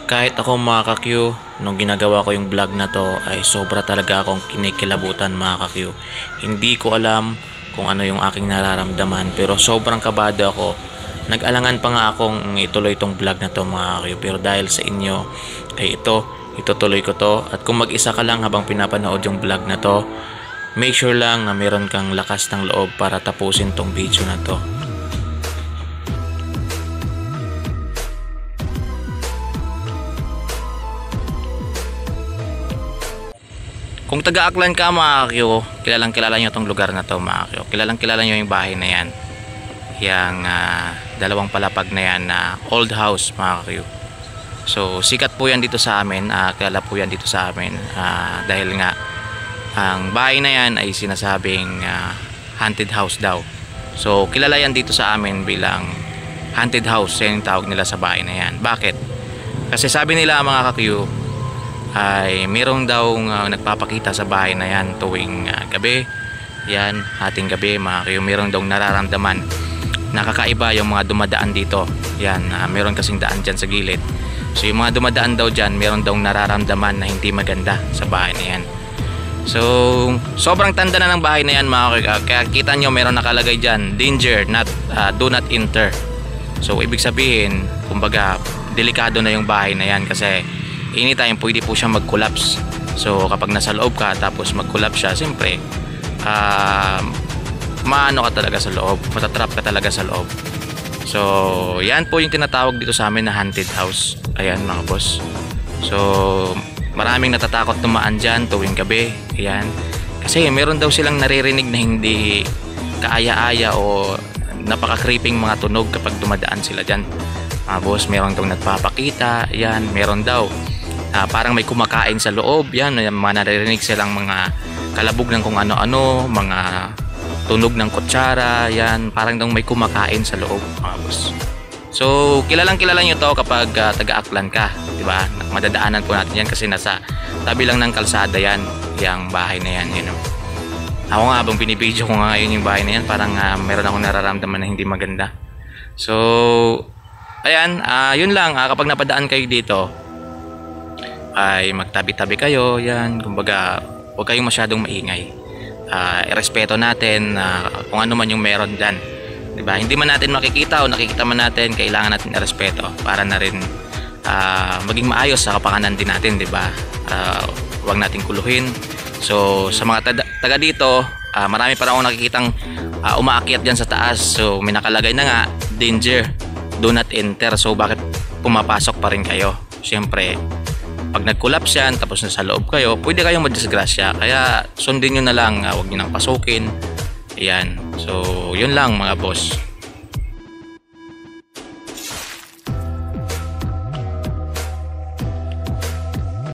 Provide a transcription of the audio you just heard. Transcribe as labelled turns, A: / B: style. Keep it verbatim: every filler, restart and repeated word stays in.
A: Kahit ako mga ka-Q, nung ginagawa ko yung vlog na to ay sobra talaga akong kinikilabutan mga ka-Q. Hindi ko alam kung ano yung aking nararamdaman pero sobrang kabado ako. Nag-alangan pa nga akong ituloy itong vlog na to mga ka-Q, pero dahil sa inyo ay ito, itutuloy ko to. At kung mag-isa ka lang habang pinapanood yung vlog na to, make sure lang na meron kang lakas ng loob para tapusin tong video na to. Kung taga-Aklan ka mga Q, kilalang kilala nyo itong lugar na to mga Q. Kilalang kilala nyo yung bahay na yan. Yang uh, dalawang palapag na yan na uh, old house mga Q. So sikat po yan dito sa amin, uh, kilala po yan dito sa amin. Uh, dahil nga ang bahay na yan ay sinasabing uh, haunted house daw. So kilala yan dito sa amin bilang haunted house, yan yung tawag nila sa bahay na yan. Bakit? Kasi sabi nila mga ka-Q, ay mayroong daw uh, nagpapakita sa bahay na yan tuwing uh, gabi. Yan, ating gabi mga Q, mayroong daw nararamdaman. Nakakaiba yung mga dumadaan dito. Yan, uh, mayroon kasing daan dyan sa gilid. So yung mga dumadaan daw dyan, mayroon daw nararamdaman na hindi maganda sa bahay na yan. So sobrang tanda na ng bahay na yan mga Q. Kaya kita nyo mayroon nakalagay dyan, danger, not, uh, do not enter. So ibig sabihin, kumbaga delikado na yung bahay na yan kasi anytime pwede po siya mag-collapse. So kapag nasa loob ka tapos mag-collapse siya, siyempre uh, maano ka talaga sa loob, matatrap ka talaga sa loob. So yan po yung tinatawag dito sa amin na haunted house. Ayan mga boss. So maraming natatakot tumaan dyan tuwing gabi. Ayan, kasi meron daw silang naririnig na hindi kaaya-aya o napaka-creeping mga tunog kapag dumadaan sila dyan mga boss. Meron daw nagpapakita. Yan, meron daw Uh, parang may kumakain sa loob. Yan, mga naririnig silang mga kalabog ng kung ano-ano, mga tunog ng kutsara. Yan, parang daw may kumakain sa loob mga boss. So kilalang kilala nyo to kapag uh, taga-Aklan ka, diba? Madadaanan po natin yan kasi nasa tabi lang ng kalsada yan, yung bahay na yan, you know? Ako nga habang binibideo ko nga ngayon yung bahay na yan, parang uh, meron akong nararamdaman na hindi maganda. So ayan, uh, yun lang, uh, kapag napadaan kayo dito ay magtabi-tabi kayo. Yan, kumbaga huwag kayong masyadong maingay. Uh, irespeto natin uh, kung ano man yung meron dyan, diba? Hindi man natin makikita o nakikita man natin, kailangan natin irespeto para na rin uh, maging maayos sa kapakanan din natin, diba? Uh, huwag natin kuluhin. So sa mga taga dito, uh, marami pa rin akong nakikitang uh, umaakyat dyan sa taas. So may nakalagay na nga, danger, do not enter. So bakit pumapasok pa rin kayo? Siyempre pag nag-collapse yan tapos nasa loob kayo, pwede kayong madisgrasya. Kaya sundin nyo na lang, uh, huwag nyo nang pasukin. Ayan, so yun lang mga boss.